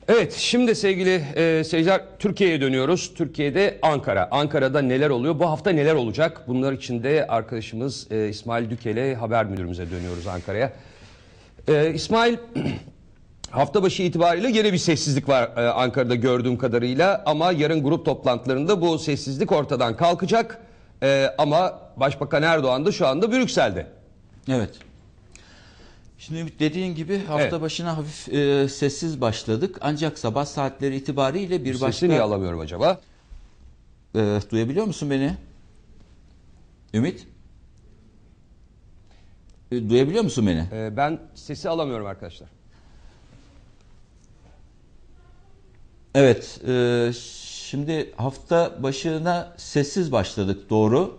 Evet, şimdi sevgili seyirciler Türkiye'ye dönüyoruz. Türkiye'de Ankara. Ankara'da neler oluyor? Bu hafta neler olacak? Bunlar için de arkadaşımız İsmail Dükel'e, haber müdürümüze dönüyoruz Ankara'ya. İsmail, hafta başı itibariyle yine bir sessizlik var Ankara'da gördüğüm kadarıyla. Ama yarın grup toplantılarında bu sessizlik ortadan kalkacak. Ama Başbakan Erdoğan da şu anda Brüksel'de. Evet. Şimdi Ümit, dediğin gibi hafta başına hafif sessiz başladık. Ancak sabah saatleri itibariyle bir başka... Sesi niye alamıyorum acaba? Duyabiliyor musun beni? Ümit? Duyabiliyor musun beni? Ben sesi alamıyorum arkadaşlar. Evet. Şimdi hafta başına sessiz başladık, doğru.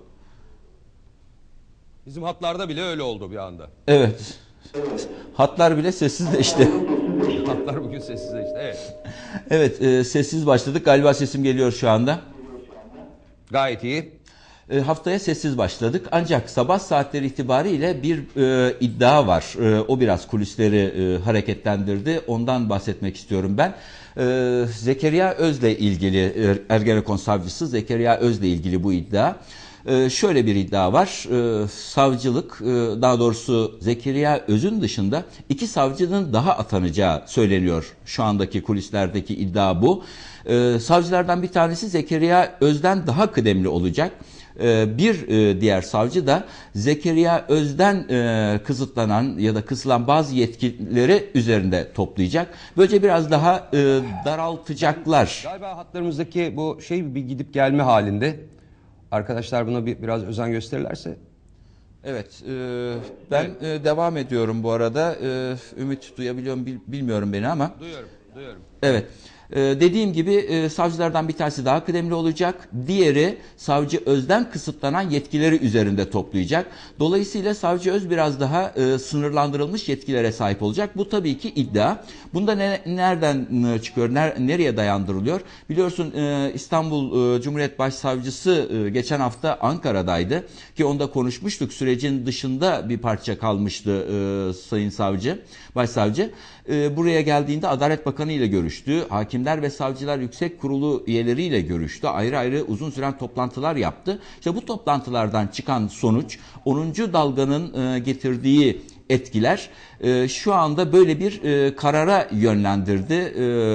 Bizim hatlarda bile öyle oldu bir anda. Evet. Hatlar bile sessizleşti. Hatlar bugün sessizleşti. Evet. Evet, sessiz başladık. Galiba sesim geliyor şu anda. Gayet iyi. Haftaya sessiz başladık. Ancak sabah saatleri itibariyle bir iddia var. O biraz kulisleri hareketlendirdi. Ondan bahsetmek istiyorum ben. Zekeriya Öz'le ilgili, Ergenekon savcısı Zekeriya Öz'le ilgili bu iddia. Şöyle bir iddia var. Savcılık, daha doğrusu Zekeriya Öz'ün dışında 2 savcının daha atanacağı söyleniyor. Şu andaki kulislerdeki iddia bu. Savcılardan bir tanesi Zekeriya Öz'den daha kıdemli olacak. Bir diğer savcı da Zekeriya Öz'den kısıtlanan ya da kısılan bazı yetkileri üzerinde toplayacak. Böylece biraz daha daraltacaklar. Galiba hatlarımızdaki bu şey bir gidip gelme halinde. Arkadaşlar buna biraz özen gösterirlerse. Evet, ben devam ediyorum bu arada. Ümit duyabiliyor mu bilmiyorum beni ama. Duyuyorum. Evet. Dediğim gibi savcılardan bir tanesi daha kıdemli olacak. Diğeri savcı Öz'den kısıtlanan yetkileri üzerinde toplayacak. Dolayısıyla savcı Öz biraz daha sınırlandırılmış yetkilere sahip olacak. Bu tabii ki iddia. Bunda nereden çıkıyor? Nereye dayandırılıyor? Biliyorsun İstanbul Cumhuriyet Başsavcısı geçen hafta Ankara'daydı. Ki onda konuşmuştuk. Sürecin dışında bir parça kalmıştı Sayın Savcı, Başsavcı. Buraya geldiğinde Adalet Bakanı ile görüştü. Hakimler ve Savcılar Yüksek Kurulu üyeleriyle görüştü. Ayrı ayrı uzun süren toplantılar yaptı. İşte bu toplantılardan çıkan sonuç 10. dalganın getirdiği etkiler şu anda böyle bir karara yönlendirdi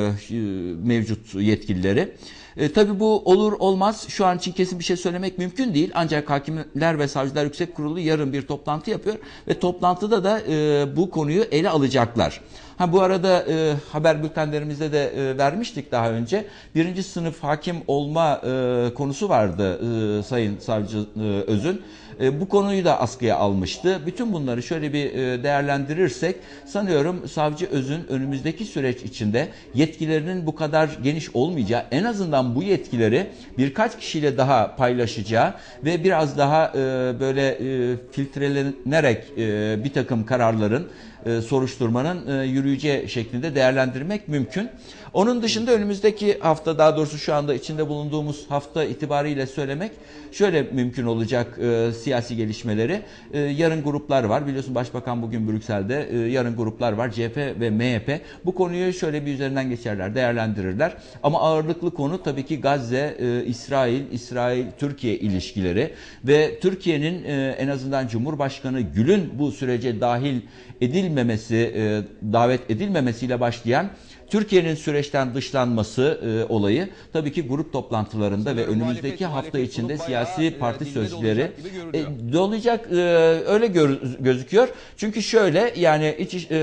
mevcut yetkilileri. Tabii bu olur olmaz, şu an için kesin bir şey söylemek mümkün değil. Ancak Hakimler ve Savcılar Yüksek Kurulu yarın bir toplantı yapıyor ve toplantıda da bu konuyu ele alacaklar. Bu arada haber bültenlerimizde de vermiştik daha önce. 1. sınıf hakim olma konusu vardı Sayın Savcı Öz'ün. Bu konuyu da askıya almıştı. Bütün bunları şöyle bir değerlendirirsek sanıyorum Savcı Öz'ün önümüzdeki süreç içinde yetkilerinin bu kadar geniş olmayacağı, en azından bu yetkileri birkaç kişiyle daha paylaşacağı ve biraz daha böyle filtrelenerek bir takım kararların, soruşturmanın yürüyeceği şeklinde değerlendirmek mümkün. Onun dışında önümüzdeki hafta, daha doğrusu şu anda içinde bulunduğumuz hafta itibariyle söylemek şöyle mümkün olacak siyasi gelişmeleri. Yarın gruplar var. Biliyorsun Başbakan bugün Brüksel'de. Yarın gruplar var. CHP ve MHP. Bu konuyu şöyle bir üzerinden geçerler, değerlendirirler. Ama ağırlıklı konu tabii ki Gazze, İsrail-Türkiye ilişkileri ve Türkiye'nin en azından Cumhurbaşkanı Gül'ün bu sürece dahil edilmemesi, davet edilmemesiyle başlayan Türkiye'nin süreçten dışlanması olayı tabii ki grup toplantılarında ve önümüzdeki hafta içinde siyasi parti sözcüleri olacak, öyle gözüküyor. Çünkü şöyle, yani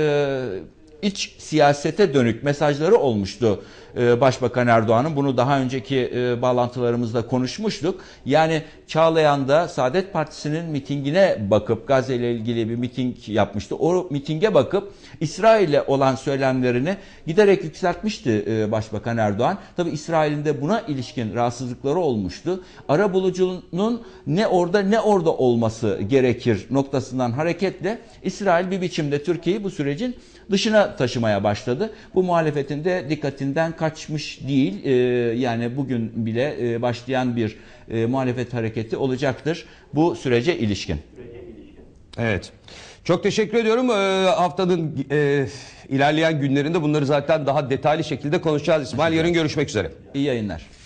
iç siyasete dönük mesajları olmuştu Başbakan Erdoğan'ın. Bunu daha önceki bağlantılarımızda konuşmuştuk. Yani Çağlayan'da Saadet Partisi'nin mitingine bakıp, Gazze ile ilgili bir miting yapmıştı. O mitinge bakıp İsrail'le olan söylemlerini giderek yükseltmişti Başbakan Erdoğan. Tabii İsrail'in de buna ilişkin rahatsızlıkları olmuştu. Arabulucunun ne orada olması gerekir noktasından hareketle İsrail bir biçimde Türkiye'yi bu sürecin dışına taşımaya başladı. Bu muhalefetin de dikkatinden kaçmış değil. Yani bugün bile başlayan bir muhalefet hareketi olacaktır bu sürece ilişkin. Evet. Çok teşekkür ediyorum. Haftanın ilerleyen günlerinde bunları zaten daha detaylı şekilde konuşacağız İsmail. Yarın görüşmek üzere. İyi yayınlar.